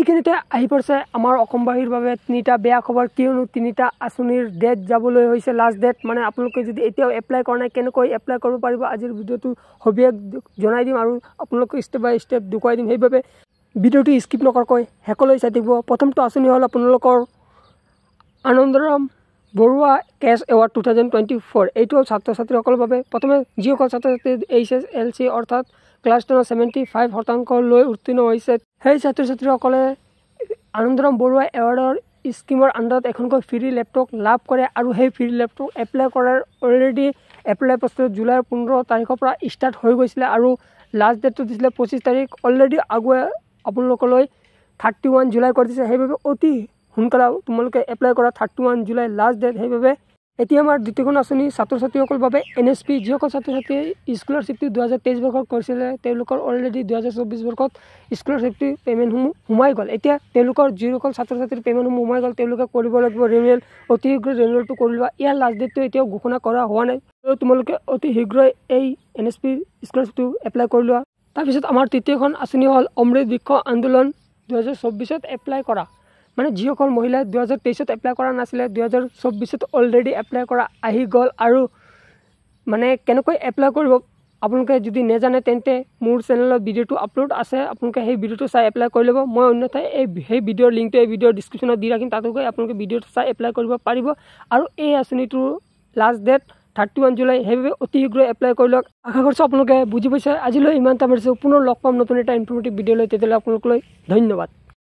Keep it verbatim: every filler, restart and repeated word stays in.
এইখিনিতে আহি পৰিছে আমাৰ অসমবাসীৰ বাবে তিনিটা বেয়া খবৰ কিয়নো তিনিটা আঁচনিৰ ডেট যাবলৈ হৈছে লাষ্ট ডেট মানে আপোনালোকে যদি এতিয়াও এপ্লাই কৰা নাই কেনেকৈ এপ্লাই কৰিব পাৰিব আজিৰ ভিডিঅ'টো সবিশেষ জনাই দিম আৰু আপোনালোকক ষ্টেপ বাই ষ্টেপ দেখুৱাই দিম সেইবাবে ভিডিঅ'টো স্কিপ নকৰাকৈ শেষলৈ চাই থাকিব প্ৰথমটো আঁচনি হ'ল আপোনালোকৰ Anandaram Baruah cash award two thousand twenty four এইটো হ'ল ছাত্ৰ ছাত্ৰীসকলৰ বাবে প্ৰথমে যিসকল ছাত্ৰ ছাত্ৰী এইচ এছ এল চি অৰ্থাৎ ক্লাছ টেনৰ ছেভেণ্টি ফাইভ শতাংশ লৈ উত্তীৰ্ণ হৈছে সেই ছাত্ৰ ছাত্ৰীসকলে আনন্দৰাম বৰুৱা এৱাৰ্ডৰ স্কিমৰ আণ্ডাৰত এখনকৈ ফ্ৰী লেপটপ লাভ কৰে আৰু সেই ফ্ৰী লেপটপ এপ্লাই কৰাৰ অলৰেডি এপ্লাই প্ৰচেছ জুলাইৰ পোন্ধৰ তাৰিখৰ পৰা ষ্টাৰ্ট হৈ গৈছিলে আৰু লাষ্ট ডেটটো দিছিলে পঁচিছ তাৰিখ অলৰেডি আগুৱাই আপোনালোকলৈ থাৰ্টি ওৱান জুলাই কৰি দিছে সেইবাবে অতি সোনকালে তোমালোকে এপ্লাই কৰা thirty one July last date সেইবাবে এতিয়া আমাৰ দ্বিতীয়খন আঁচনি ছাত্ৰ ছাত্ৰীসকলৰ বাবে এন এছ পি যিসকল ছাত্ৰ ছাত্ৰীয়ে স্কলাৰশ্বিপটো দুহেজাৰ তেইছ বৰ্ষত কৰিছিলে তেওঁলোকৰ অলৰেডি দুহেজাৰ চৌব্বিছ বৰ্ষত স্কলাৰশ্বিপটো পে'মেণ্টসমূহ সোমাই গ'ল এতিয়া তেওঁলোকৰ যিসকল ছাত্ৰ ছাত্ৰীৰ পে'মেণ্টসমূহ সোমাই গ'ল তেওঁলোকে কৰিব লাগিব ৰিনিউৱেল অতি শীঘ্ৰে ৰিনিউৱেলটো কৰি লোৱা ইয়াৰ লাষ্ট ডেটটো এতিয়াও ঘোষণা কৰা হোৱা নাই আৰু তোমালোকে অতি শীঘ্ৰে এই এন এছ পি স্কলাৰশ্বিপটো এপ্লাই কৰি লোৱা তাৰপিছত আমাৰ তৃতীয়খন আঁচনি হ'ল অমৃত বৃক্ষ আন্দোলন দুহেজাৰ চৌব্বিছত এপ্লাই কৰা মানে যিসকল মহিলাই দুহেজাৰ তেইছত এপ্লাই কৰা নাছিলে দুহেজাৰ চৌব্বিছত অলৰেডি এপ্লাই কৰা আহি গ'ল আৰু মানে কেনেকৈ এপ্লাই কৰিব আপোনালোকে যদি নেজানে তেন্তে মোৰ চেনেলত ভিডিঅ'টো আপলোড আছে আপোনালোকে সেই ভিডিঅ'টো চাই এপ্লাই কৰি ল'ব মই অন্যথাই এই সেই ভিডিঅ'ৰ লিংকটো এই ভিডিঅ'ৰ ডিছক্ৰিপশ্যনত দি ৰাখিম তাতো গৈ আপোনালোকে ভিডিঅ'টো চাই এপ্লাই কৰিব পাৰিব আৰু এই আঁচনিটোৰ last date thirty one July সেইবাবে অতি শীঘ্ৰে এপ্লাই কৰি লওক আশা কৰিছোঁ আপোনালোকে বুজি পাইছে আজিলৈ ইমানটা মাৰিছোঁ পুনৰ লগ পাম নতুন এটা ইনফৰ্মেটিভ ভিডিঅ' লৈ তেতিয়াহ'লে আপোনালোকলৈ ধন্যবাদ।